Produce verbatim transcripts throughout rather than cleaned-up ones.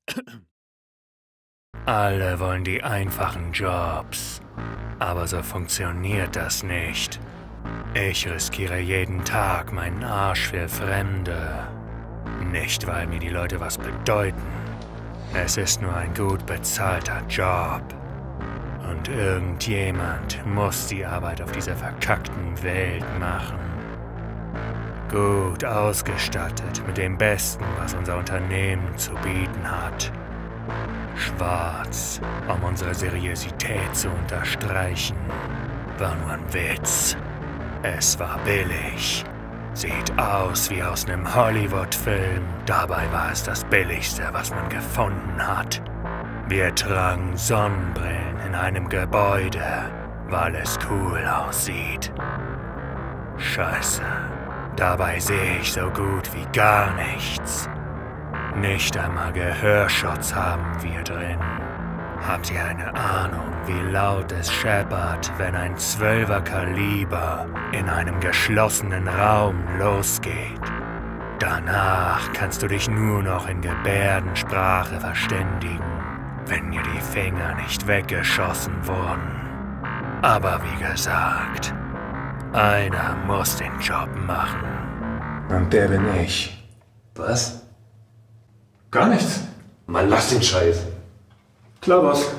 Alle wollen die einfachen Jobs. Aber so funktioniert das nicht. Ich riskiere jeden Tag meinen Arsch für Fremde. Nicht, weil mir die Leute was bedeuten. Es ist nur ein gut bezahlter Job. Und irgendjemand muss die Arbeit auf dieser verkackten Welt machen. Gut ausgestattet mit dem Besten, was unser Unternehmen zu bieten hat. Schwarz, um unsere Seriosität zu unterstreichen. War nur ein Witz. Es war billig. Sieht aus wie aus einem Hollywood-Film. Dabei war es das Billigste, was man gefunden hat. Wir tragen Sonnenbrillen in einem Gebäude, weil es cool aussieht. Scheiße. Dabei sehe ich so gut wie gar nichts. Nicht einmal Gehörschutz haben wir drin. Habt ihr eine Ahnung, wie laut es scheppert, wenn ein Zwölfer Kaliber in einem geschlossenen Raum losgeht? Danach kannst du dich nur noch in Gebärdensprache verständigen, wenn dir die Finger nicht weggeschossen wurden. Aber wie gesagt, einer muss den Job machen. Und der bin ich. Was? Gar nichts. Mann, lass den Scheiß. Klar, was?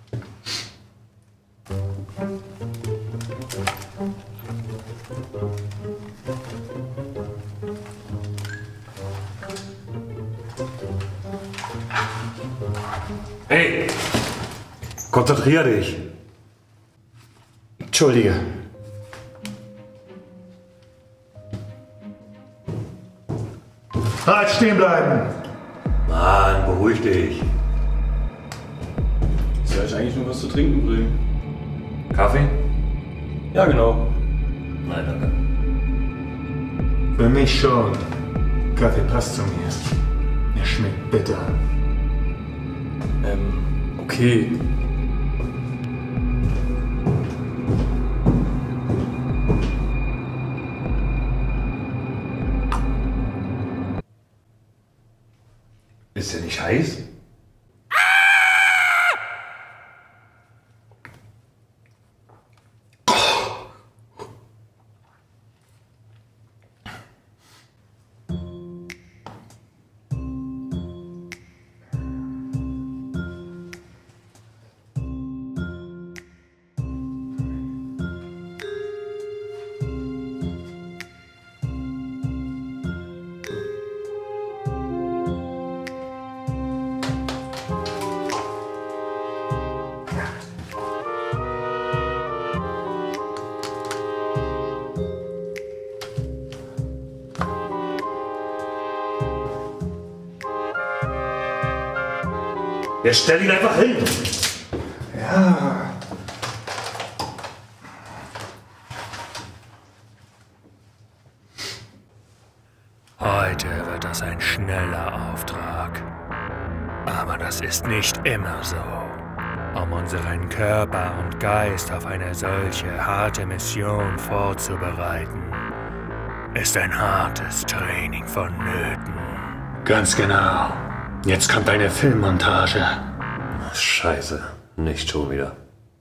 Hey! Konzentrier dich! Entschuldige. Halt, stehen bleiben! Mann, beruhig dich. Soll ich eigentlich nur was zu trinken bringen? Kaffee? Ja, genau. Nein, danke. Für mich schon. Kaffee passt zu mir. Er schmeckt bitter. Ähm, okay. Ist der nicht heiß? Ja, stell ihn einfach hin! Ja. Heute wird das ein schneller Auftrag. Aber das ist nicht immer so. Um unseren Körper und Geist auf eine solche harte Mission vorzubereiten, ist ein hartes Training vonnöten. Ganz genau. Jetzt kommt eine Filmmontage. Scheiße, nicht schon wieder.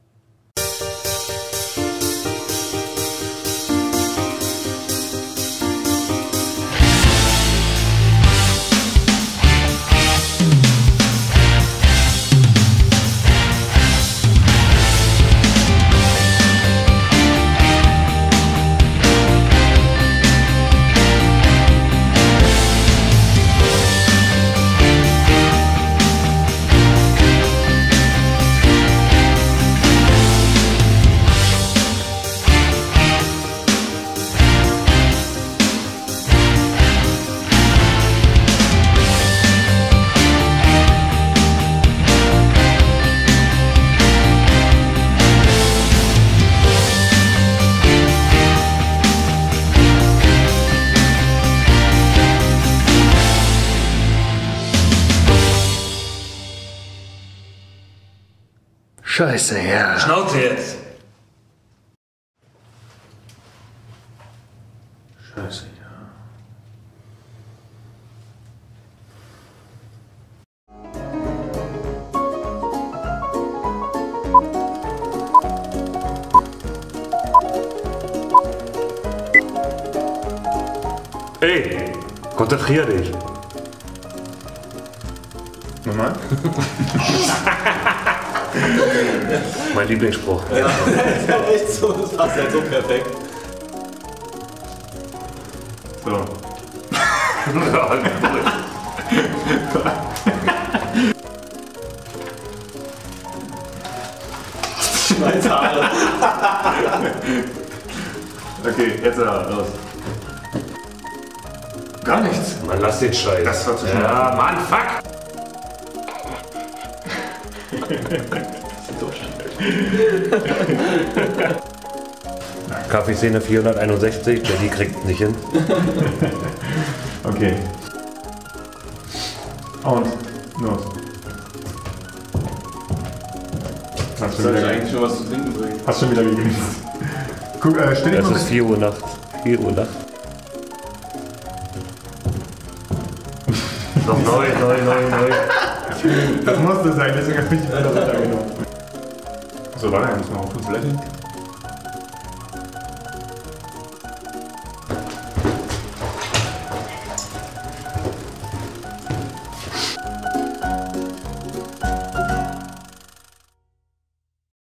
Scheiße, ja. Schnauze jetzt! Scheiße, ja. Ey, konzentrier dich. Nochmal? Mein Lieblingsspruch. Ja, das ist echt so, das passt halt so perfekt. So. Schneid's Haare. Okay, jetzt aber los. Gar nichts. Mann, lass den Scheiß. Das war zu schnell. Ja, Mann, fuck! Kaffeeszene vierhunderteinundsechzig, Jenny kriegt nicht hin. Okay. Und los. Hast Ich schon sollte wieder, eigentlich schon was zu trinken bringen. hast schon wieder gegessen. Guck, äh, stell dich Es mal ist vier Uhr nachts. vier Uhr nachts. Noch neu, neu, neu, neu. Das musste sein, deswegen habe ich die Bilder runtergenommen. So, warte, ich muss mal auf die Toilette.